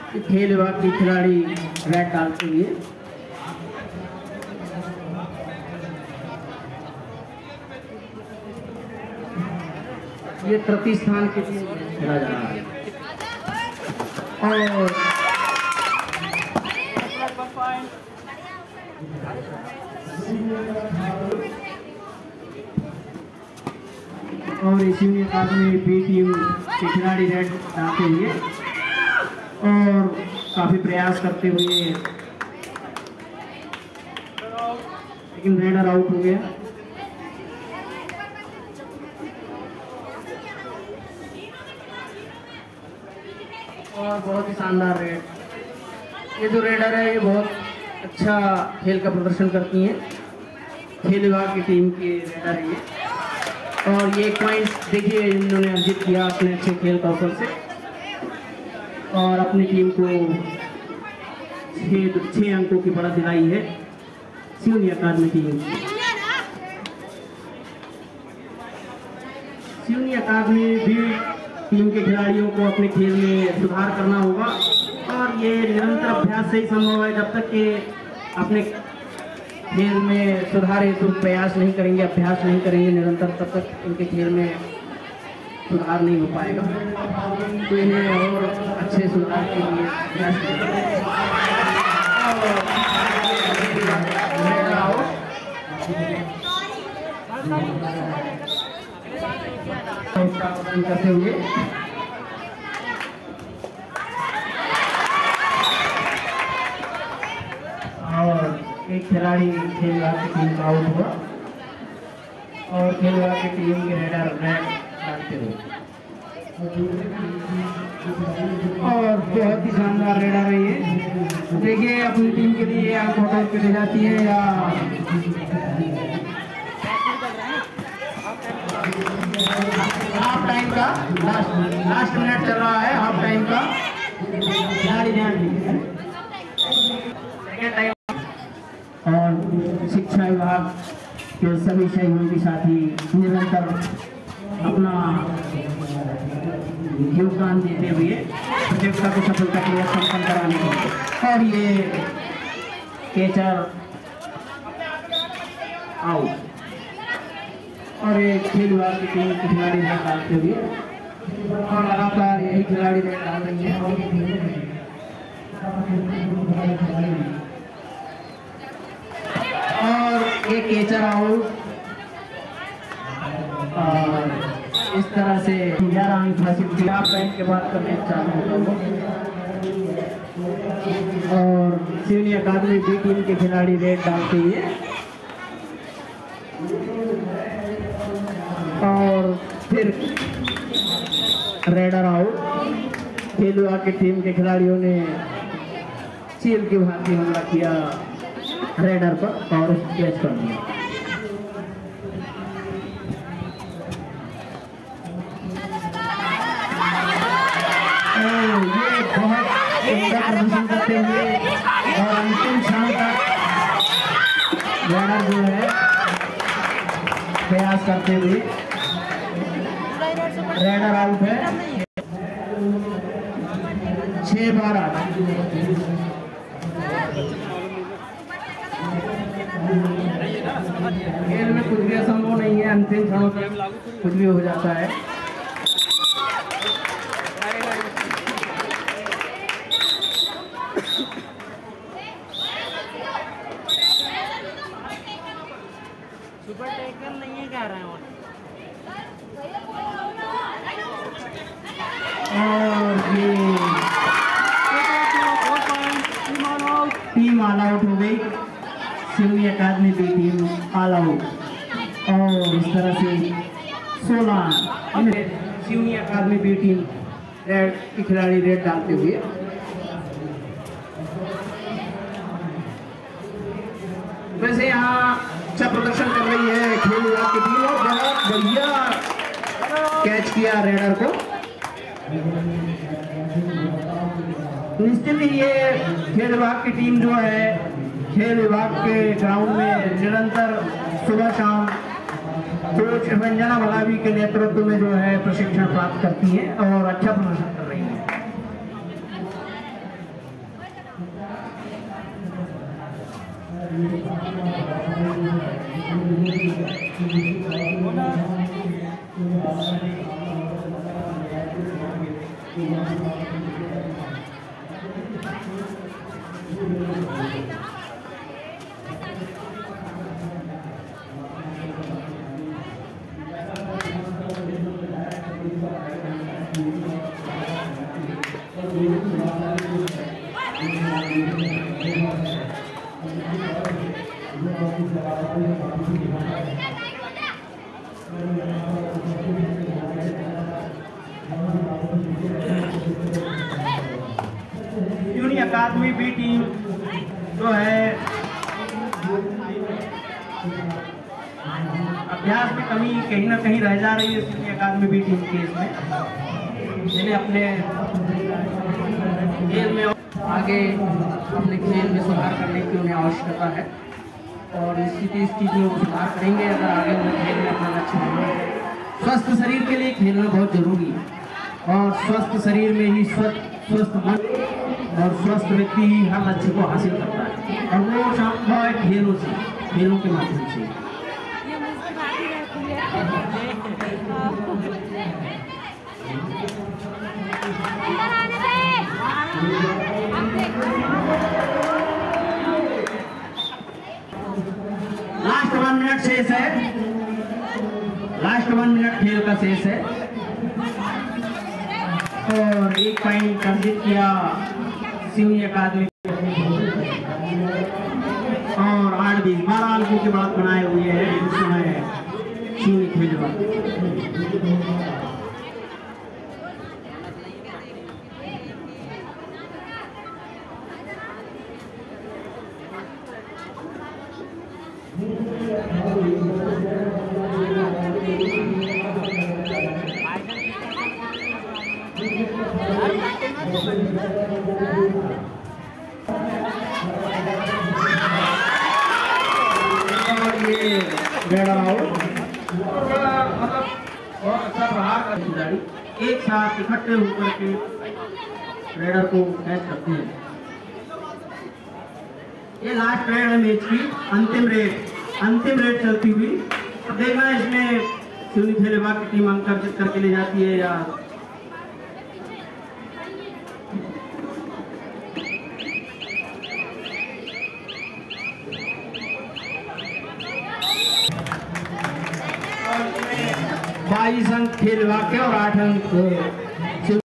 खेल विभाग की खिलाड़ी रेड डालते हुए। ये तृतीय स्थान के लिए खेला जा रहा है और इसी में आदमी बी टीम के खिलाड़ी रेड डालते हुए और काफी प्रयास करते हुए, लेकिन रेडर आउट हो गया। और बहुत ही शानदार रेड। ये जो रेडर है ये बहुत अच्छा खेल का प्रदर्शन करती हैं। खेल विभाग की टीम की रेडर है ये। और ये पॉइंट देखिए इन्होंने अर्जित किया अपने अच्छे खेल कौशल से और अपनी टीम को 6 अंकों की बढ़त दिलाई है Seoni academy team. Seoni academy भी टीम के खिलाड़ियों को अपने खेल में सुधार करना होगा और ये निरंतर अभ्यास से ही संभव है। जब तक कि अपने खेल में सुधार हेतु प्रयास नहीं करेंगे, अभ्यास नहीं करेंगे निरंतर, तब तक इनके खेल में सुधार नहीं हो पाएगा। तो इन्हें और अच्छे सुधार के लिए प्रयास करते हुए और एक खिलाड़ी खेल विभाग की टीम का आउट हुआ और खेल विभाग की टीम के रेडर रेड डालते हुए और बहुत ही शानदार रेडर है ये। देखिए अपनी टीम के लिए या फोटो पे ले जाती है या हाफ टाइम का लास्ट मिनट चल रहा है, हाफ टाइम का खिलाड़ी ध्यान दीजिए। और शिक्षा विभाग के सभी सहयोगी साथी निरंतर अपना योगदान देते हुए प्रतियोगिता को सफलता के लिए संपन्न कराने को। और ये कैचर आउट और एक खेल विभाग की टीम के खिलाड़ी रेड डालते हुए और लगातार यही खिलाड़ी रेड डाल रही है और एक कैचर आउट। और इस तरह से 11 अंक हासिल किया। बैंक के बाद का मैच चालू होगा और सिवनी अकादमी बी टीम के खिलाड़ी रेड डालते हुए और फिर रेडर आउट। खेल विभाग की टीम के खिलाड़ियों ने चील की भांति हमला किया रेडर पर और कैच कर दिया। ये बहुत सुंदर प्रदर्शन करते हुए और अंतिम क्षण तक रेडर जो है प्रयास करते हुए रेडर आउट है। 6-12 खेल में कुछ भी असंभव नहीं है, अंतिम क्षणों तक कुछ भी हो जाता है। सुपर टेकर नहीं है कह रहे हैं और ये टीम ऑल आउट हो गई। Seoni academy B team all out और इस तरह से 16 Seoni academy B team raid की खिलाड़ी रेड डालते हुए वैसे यहाँ अच्छा प्रदर्शन कर रही है खेल विभाग की टीम और बहुत बढ़िया कैच किया रेडर को। निश्चित ही ये खेल विभाग की टीम जो है खेल विभाग के ग्राउंड में निरंतर सुबह शाम कोच रंजना मलावी के नेतृत्व में जो है प्रशिक्षण प्राप्त करती है और अच्छा प्रदर्शन कर रही है। यूनी अकादमी बी टीम जो है अभ्यास में कमी कहीं ना कहीं रह जा रही है यूनी अकादमी बी टीम के इसमें, जिन्हें अपने खेल में आगे अपने खेल में सुधार करने की उन्हें आवश्यकता है और इस चीज़ में वो सुधार करेंगे अगर आगे उन्हें खेल में अपना लक्ष्य बनाना है। स्वस्थ शरीर के लिए खेलना बहुत जरूरी है और स्वस्थ शरीर में ही स्वस्थ मन और स्वस्थ व्यक्ति ही हर लक्ष्य को हासिल करता है और वो संभव है खेलों से, खेलों के माध्यम से। लास्ट 1 मिनट शेष है, लास्ट 1 मिनट खेल का शेष है और 1 पॉइंट अर्जित किया सिवनी अकादमी और 8-20-12 अंकों के बाद बनाए हुए हैं इस समय सिवनी खेलवा। बहुत अच्छा प्रहार का खिलाड़ी एक साथ इकट्ठे होकर के रेडर को कैच करते हैं। ये लास्ट रेड है मैच की, अंतिम रेड चलती हुई। तो देखना इसमें सिवनी खेलेबाग की टीम अंक अर्जित करके ले जाती है या बाईस अंक खेल विभाग के और 8 अंक